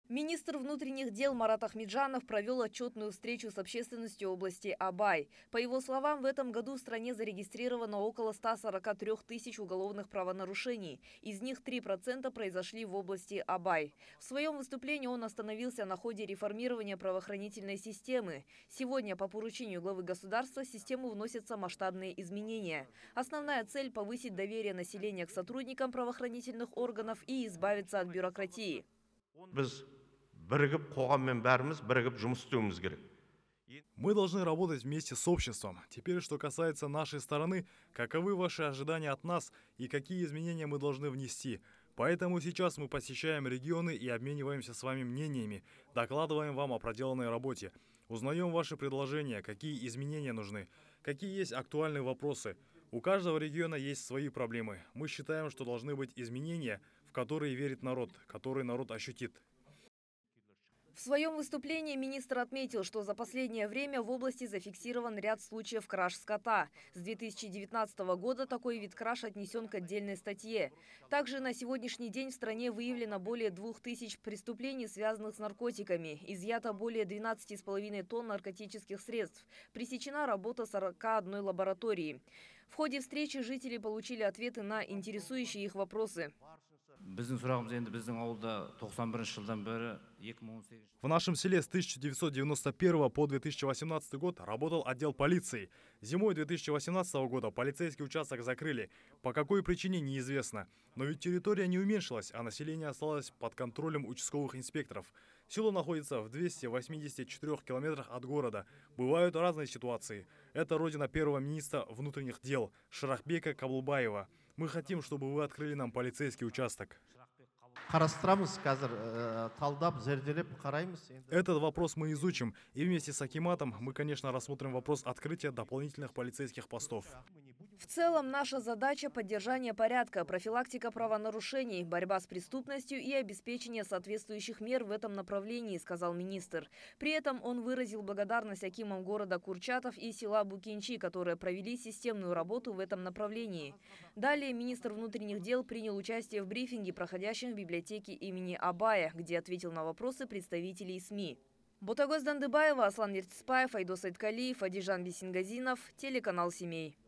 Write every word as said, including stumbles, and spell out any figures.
Министр внутренних дел Марат Ахмеджанов провел отчетную встречу с общественностью области Абай. По его словам, в этом году в стране зарегистрировано около ста сорока трёх тысяч уголовных правонарушений. Из них три процента произошли в области Абай. В своем выступлении он остановился на ходе реформирования правоохранительной системы. Сегодня по поручению главы государства в систему вносятся масштабные изменения. Основная цель – повысить доверие населения к сотрудникам правоохранительных органов и избавиться от бюрократии. Мы должны работать вместе с обществом. Теперь, что касается нашей стороны, каковы ваши ожидания от нас и какие изменения мы должны внести? Поэтому сейчас мы посещаем регионы и обмениваемся с вами мнениями, докладываем вам о проделанной работе, узнаем ваши предложения, какие изменения нужны, какие есть актуальные вопросы. У каждого региона есть свои проблемы. Мы считаем, что должны быть изменения, в которые верит народ, которые народ ощутит. В своем выступлении министр отметил, что за последнее время в области зафиксирован ряд случаев краж скота. С две тысячи девятнадцатого года такой вид краж отнесен к отдельной статье. Также на сегодняшний день в стране выявлено более двух тысяч преступлений, связанных с наркотиками. Изъято более двенадцати с половиной тонн наркотических средств. Пресечена работа сорока одной лаборатории. В ходе встречи жители получили ответы на интересующие их вопросы. В нашем селе с тысяча девятьсот девяносто первого по две тысячи восемнадцатый год работал отдел полиции. Зимой две тысячи восемнадцатого года полицейский участок закрыли. По какой причине, неизвестно. Но ведь территория не уменьшилась, а население осталось под контролем участковых инспекторов. Село находится в двухстах восьмидесяти четырёх километрах от города. Бывают разные ситуации. Это родина первого министра внутренних дел Шарахбека Каблубаева. Мы хотим, чтобы вы открыли нам полицейский участок. Этот вопрос мы изучим. И вместе с акиматом мы, конечно, рассмотрим вопрос открытия дополнительных полицейских постов. В целом, наша задача – поддержание порядка, профилактика правонарушений, борьба с преступностью и обеспечение соответствующих мер в этом направлении, сказал министр. При этом он выразил благодарность акимам города Курчатов и села Букинчи, которые провели системную работу в этом направлении. Далее министр внутренних дел принял участие в брифинге, проходящем в библиотеке имени Абая, где ответил на вопросы представителей СМИ. Ботагоз Дандыбаева, Аслан Ертиспаев, Айдос Айткалиев, Адижан Бесингазинов, телеканал «Семей».